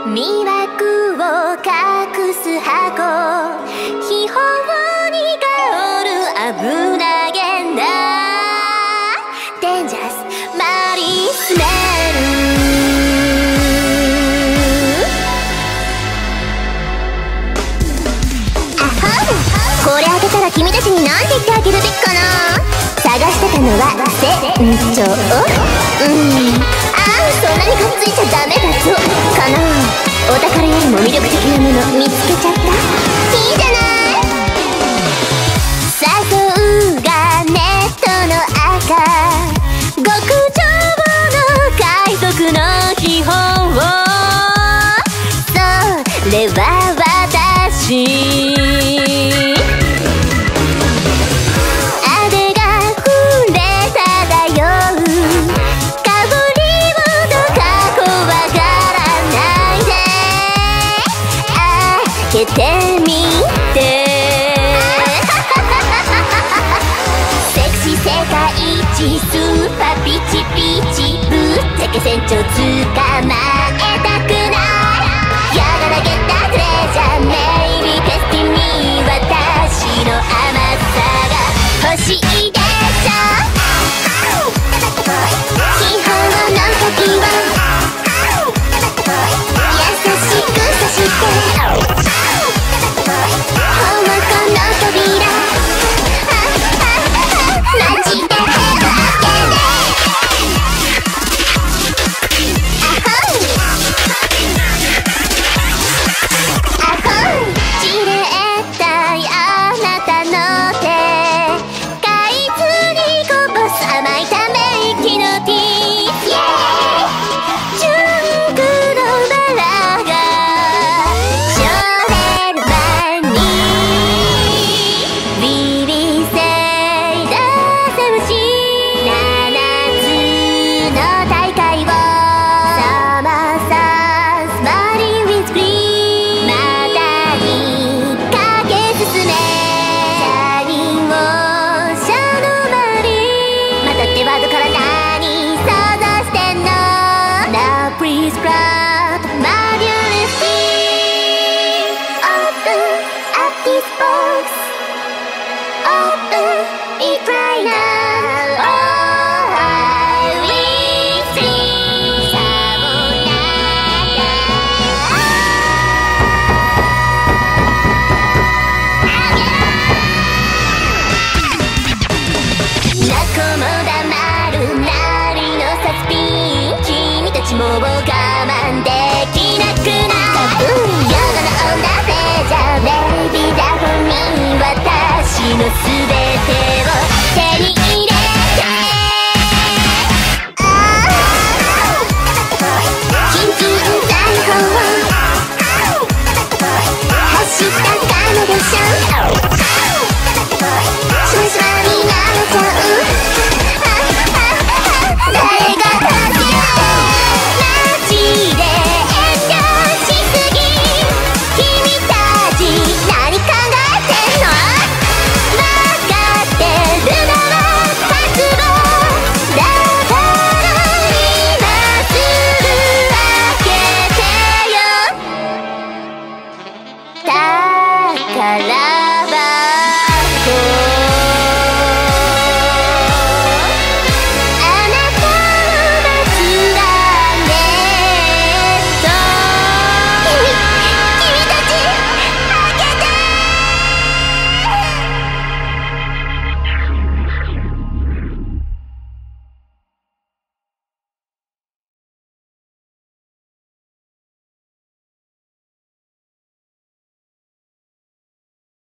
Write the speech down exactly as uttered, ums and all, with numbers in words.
魅惑を隠す箱、秘宝に香る危なげなデンジャラスマリスメル。あはん、これ開けたら君たちに何て言ってあげるべきかな。探してたのは船長。うん、ああ、そんなにかっついちゃダメだぞかな。お宝よりも魅力的なもの見つけちゃった。いいじゃない。誘うがネットの赤、極上の海賊の秘宝。それは私。開けてみてセクシー世界一スーパーピチピチぶっちゃけ船長捕まえたくない。やがらげたトレジャーメイビーテスティミー、私の甘さが欲しいでしょ。秘宝の時は優しくさしてもう我慢できなくなった。うん、夜が飲んだせいじゃベイビーだ、本人私のすべて